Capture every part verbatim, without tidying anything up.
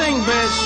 sing, bitch.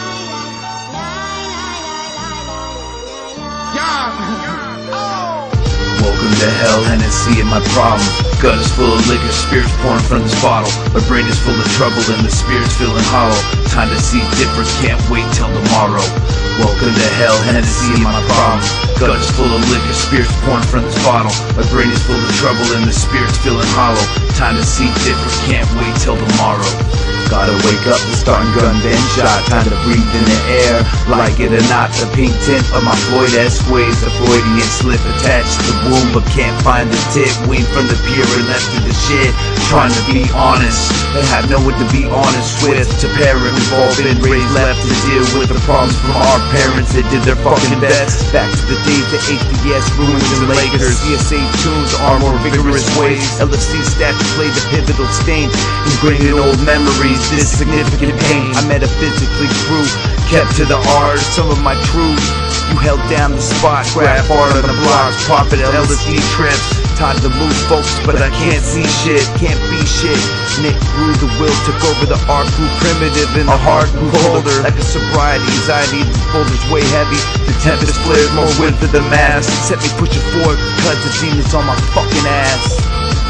Yeah. Oh. Welcome to hell, Hennessy and my problems. Gut is full of liquor, spirits pouring from this bottle. My brain is full of trouble and the spirit's feeling hollow. Time to see different, can't wait till tomorrow. Welcome to hell, Hennessy and my problems. Gut is full of liquor, spirits pouring from this bottle. My brain is full of trouble and the spirit's feeling hollow. Time to see different, can't wait till tomorrow. Gotta wake up and start gun then shot. Time to breathe in the air, like it or not. The pink tint of my Floyd-esque ways. The Freudian slip attached to the womb, but can't find the tip. Weaned from the pure and left to the shit. Trying to be honest, and have no one to be honest with. To parent, we've all been raised left to deal with the problems from our parents that did their fucking best. Back to the days that H B S ruined the Lakers. C S A tunes are more vigorous ways. L F C stats played the pivotal stain, ingrained in old memories. This significant pain I metaphysically grew, kept to the R's, some of my truths. You held down the spot, grab hard on the blocks, profit L S D trips. Time to move folks, but I can't see shit, can't be shit. Nick grew the will, took over the art, grew primitive and the heart grew colder. Like a sobriety, anxiety, the folder's way heavy. The tempest flares, more wind for the mass. Set me pushing forward, cause the demons on my fucking ass.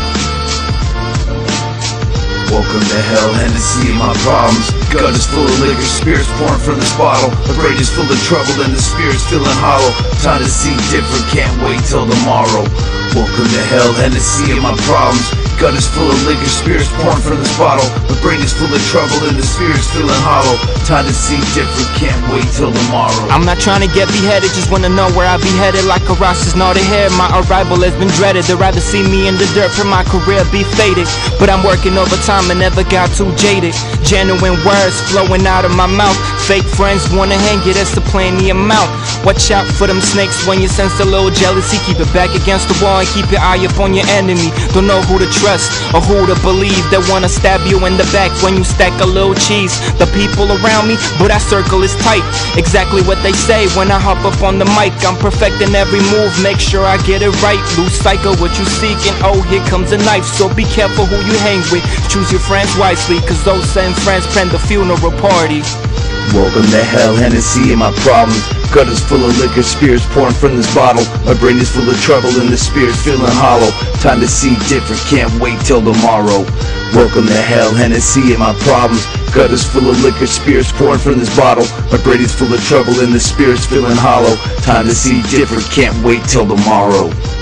Welcome to hell, Hennessy and my problems. Gut is full of liquor, spirits pouring from this bottle. My brain is full of trouble and the spirit's feeling hollow. Time to see different, can't wait till tomorrow. Welcome to hell, Hennessy and my problems. Gut is full of liquor, spirits pouring from this bottle. My brain is full of trouble and the spirit's feeling hollow. Time to see different, can't wait till tomorrow. I'm not trying to get beheaded, just wanna know where I be headed. Like a Ross's not ahead, my arrival has been dreaded. They'd rather see me in the dirt for my career be faded. But I'm working overtime and never got too jaded. Genuine words flowing out of my mouth. Fake friends wanna hang you, that's the plenty amount. Watch out for them snakes when you sense a little jealousy. Keep it back against the wall and keep your eye up on your enemy. Don't know who to trust or who to believe. They wanna stab you in the back when you stack a little cheese. The people around me, but our circle is tight. Exactly what they say when I hop up on the mic. I'm perfecting every move, make sure I get it right. Lose sight of what you seeking, oh here comes a knife. So be careful who you hang with, choose your friends wisely, cause those same friends plan the funeral party. Welcome to hell, Hennessy and my problems. Gut is full of liquor, spirits pouring from this bottle. My brain is full of trouble and the spirit's feeling hollow. Time to see different, can't wait till tomorrow. Welcome to hell, Hennessy and my problems. Gut is full of liquor, spirits pouring from this bottle. My brain is full of trouble and the spirit's feeling hollow. Time to see different, can't wait till tomorrow.